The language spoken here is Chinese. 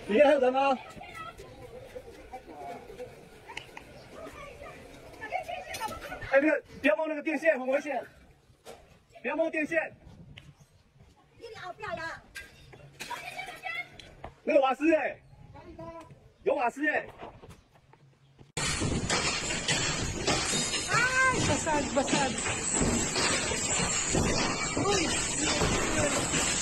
里面还有人吗？哎，那个不要摸那个电线，很危险！不要摸电线。 你后边呀？ 那个瓦斯哎，有瓦斯哎。 Basag, basag. Uy!